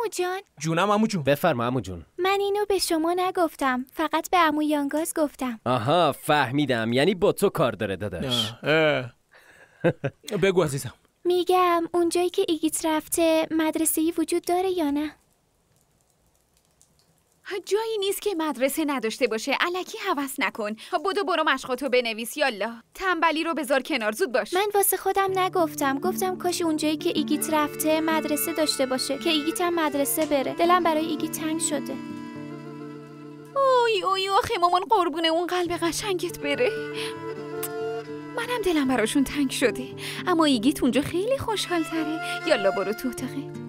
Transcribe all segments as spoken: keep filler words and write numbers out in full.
عمو جان. جونم عمو جون. بفرما عمو جون. من اینو به شما نگفتم، فقط به عمو یانگاز گفتم. آها فهمیدم، یعنی با تو کار داره داداش. بگو عزیزم. میگم اونجایی که ایگیت رفته مدرسه‌ای وجود داره یا نه؟ جایی نیست که مدرسه نداشته باشه. الکی هوس نکن. بدو برو مشقاتو بنویس یالا. تنبلی رو بذار کنار، زود باش. من واسه خودم نگفتم، گفتم کاش اونجایی که ایگیت رفته مدرسه داشته باشه که ایگیت هم مدرسه بره. دلم برای ایگیت تنگ شده. اوی اوی آخه مامان قربونه اون قلب قشنگت بره. منم دلم براشون تنگ شده، اما ایگیت اونجا خیلی خوشحال تره. یالا برو تو اتاقت.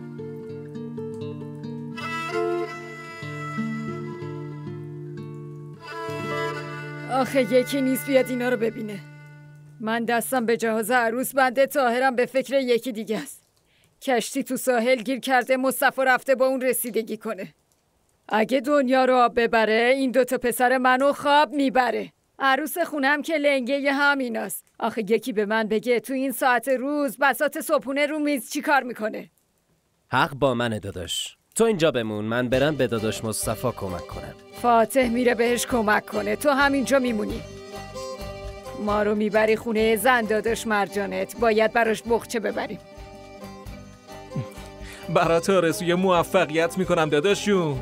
آخه یکی نیست بیاد اینا رو ببینه. من دستم به جهاز عروس بنده، طاهرم به فکر یکی دیگه است. کشتی تو ساحل گیر کرده، مصطفی رفته با اون رسیدگی کنه. اگه دنیا رو آب ببره این دوتا پسر منو خواب میبره. عروس خونم که لنگه همیناست. آخه یکی به من بگه تو این ساعت روز بساط صبحونه رو میز چی کار میکنه؟ حق با منه داداش. تو اینجا بمون، من برم به داداش مصطفی کمک کنم. فاتح میره بهش کمک کنه، تو همینجا میمونی. ما رو میبری خونه زن داداش مرجانت، باید براش بخچه ببریم. برات آرزوی موفقیت میکنم داداشون.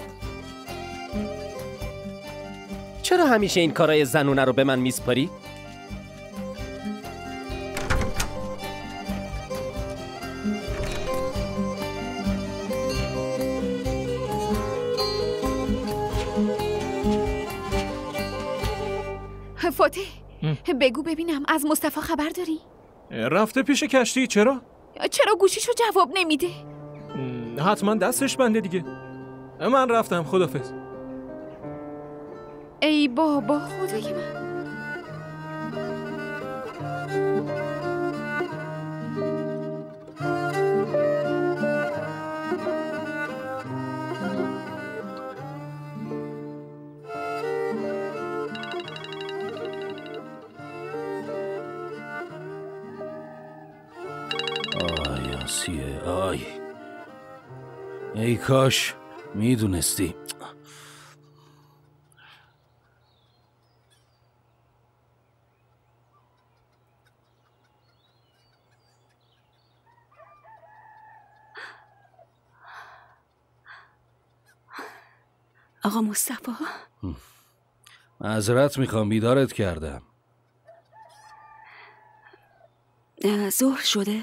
چرا همیشه این کارای زنونه رو به من میسپاری؟ فاتح بگو ببینم از مصطفی خبر داری؟ رفته پیش کشتی. چرا؟ چرا گوشیشو جواب نمیده؟ حتما دستش بنده دیگه. من رفتم، خدافظ. ای بابا خدای من. آی آسیه آی، ای کاش میدونستی. آقا مصطفی معذرت میخوام بیدارت کردم. ظهر شده؟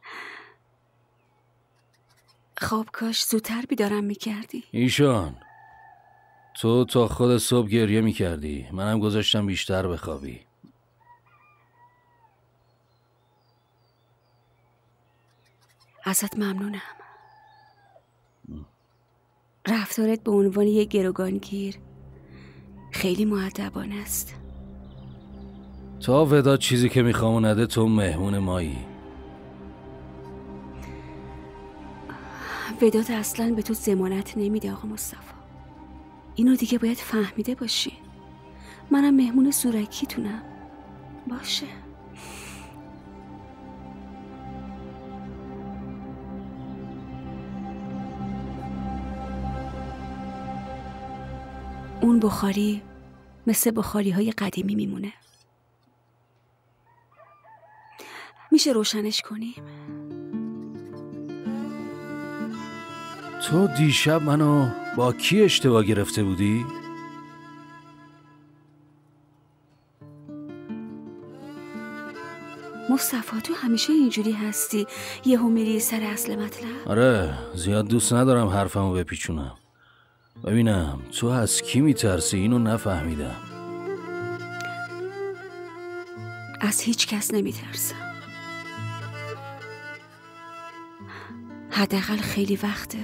خب کاش زودتر بیدارم میکردی. ایشان تو تا خود صبح گریه میکردی، منم گذاشتم بیشتر بخوابی. ازت ممنونم. رفتارت به عنوان یک گروگانگیر خیلی مؤدبانه است. تا وداد چیزی که میخوام نده، تو مهمون مایی. وداد اصلا به تو ضمانت نمیده آقا مصطفی. اینو دیگه باید فهمیده باشی. منم مهمون زورکی تونم. باشه. اون بخاری مثل بخاری های قدیمی میمونه. میشه روشنش کنیم؟ تو دیشب منو با کی اشتباه گرفته بودی؟ مصطفی تو همیشه اینجوری هستی، یهو میری سر اصل مطلب. آره زیاد دوست ندارم حرفمو بپیچونم. ببینم تو از کی میترسی؟ اینو نفهمیدم. از هیچ کس نمیترسم. حداقل خیلی وقته.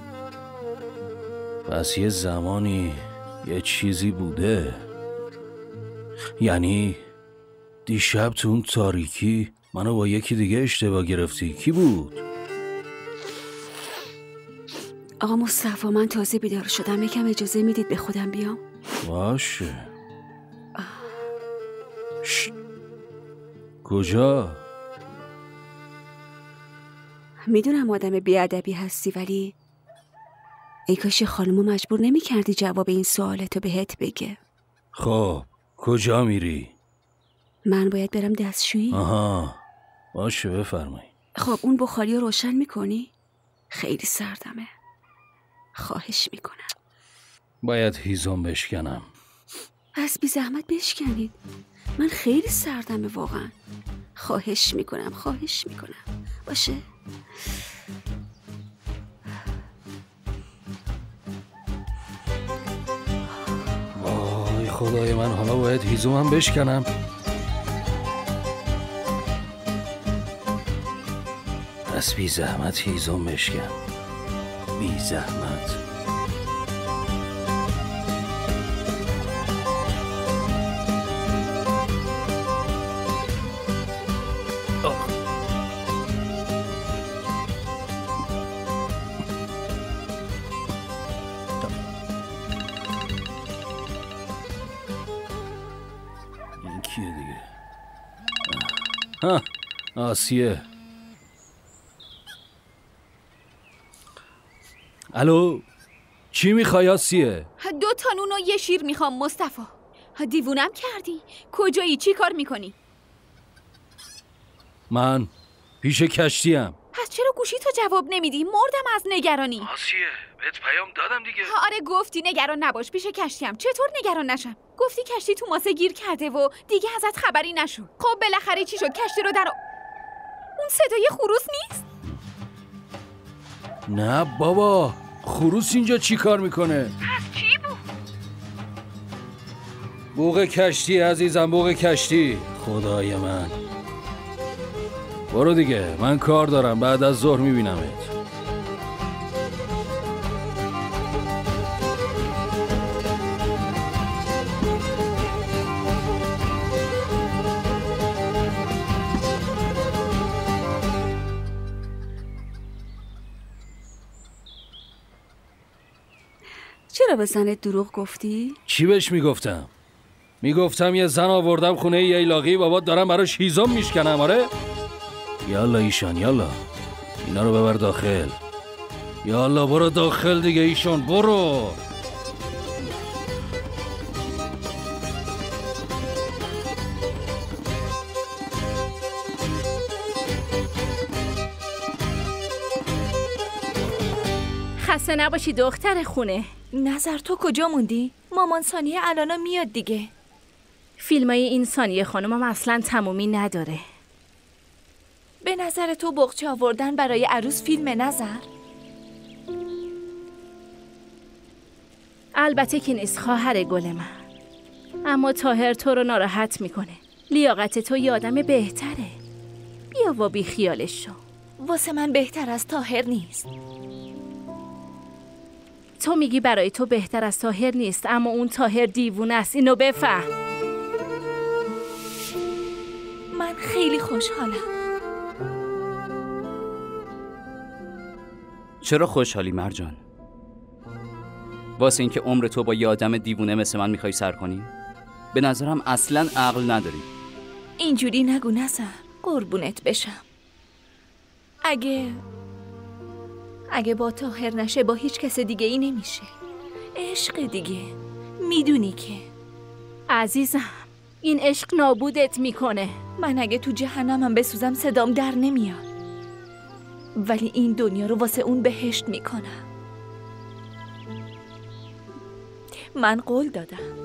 پس یه زمانی یه چیزی بوده. یعنی دیشب تو اون تاریکی منو با یکی دیگه اشتباه گرفتی. کی بود؟ آقا مصطفی من تازه بیدار شدم، یکم اجازه میدید به خودم بیام؟ باشه. شت. کجا؟ میدونم آدم بیادبی هستی، ولی ای کاش خانمو مجبور نمی کردی جواب این سوالتو بهت بگه. خب کجا میری؟ من باید برم دستشویی؟ آها باشه بفرمایی. خب اون بخاری رو روشن میکنی؟ خیلی سردمه. خواهش میکنم. باید هیزم بشکنم. پس بی زحمت بشکنید. من خیلی سردمه واقعا. خواهش میکنم خواهش میکنم. باشه؟ وای خدای من، حالا باید هیزمم بشکنم. پس بی زحمت هیزم بشکن. بی زحمت. این کیه دیگه؟ ها آسیه. الو چی میخوای آسیه؟ دو تا نون و یه شیر میخوام مصطفی. دیوونم کردی؟ کجایی؟ چی کار میکنی؟ من پیش کشتیم. پس چرا گوشی تو جواب نمیدی؟ مردم از نگرانی. آسیه بهت پیام دادم دیگه. آره گفتی نگران نباش، پیش کشتیم. چطور نگران نشم؟ گفتی کشتی تو ماسه گیر کرده و دیگه ازت خبری نشد. خب بالاخره چی شد؟ کشتی رو در اون صدای خروس نیست؟ نه بابا، خروس اینجا چی کار میکنه؟ پس چی بود؟ بوق کشتی عزیزم، بوق کشتی. خدای من. برو دیگه، من کار دارم، بعد از ظهر میبینمت. چرا به زنت دروغ گفتی؟ چی بهش میگفتم؟ میگفتم یه زن آوردم خونه ییلاقی بابا، دارم براش هیزم میشکنم. آره؟ یالا ایشان یالا، اینا رو ببر داخل. یالا برو داخل دیگه ایشان، برو. خسته نباشی دختر خونه. نظر تو کجا موندی؟ مامان ثانیه الانا میاد دیگه. فیلمای این ثانیه خانمم اصلا تمومی نداره. به نظر تو بقچه آوردن برای عروس فیلم نظر؟ البته که نیست خواهر گل من، اما طاهر تو رو ناراحت میکنه. لیاقت تو یه آدم بهتره. بیا و بی خیالش شو. واسه من بهتر از طاهر نیست. تو میگی برای تو بهتر از طاهر نیست، اما اون طاهر دیوونه است. اینو بفهم. من خیلی خوشحالم. چرا خوشحالی مرجان؟ واسه اینکه عمر تو با یه آدم دیوونه مثل من میخوای سر کنی؟ به نظرم اصلاً عقل نداری. اینجوری نگو نظر، قربونت بشم. اگه اگه با طاهر نشه با هیچ کس دیگه ای نمیشه. عشق دیگه، میدونی که. عزیزم این عشق نابودت میکنه. من اگه تو جهنمم بسوزم صدام در نمیاد، ولی این دنیا رو واسه اون بهشت میکنم. من قول دادم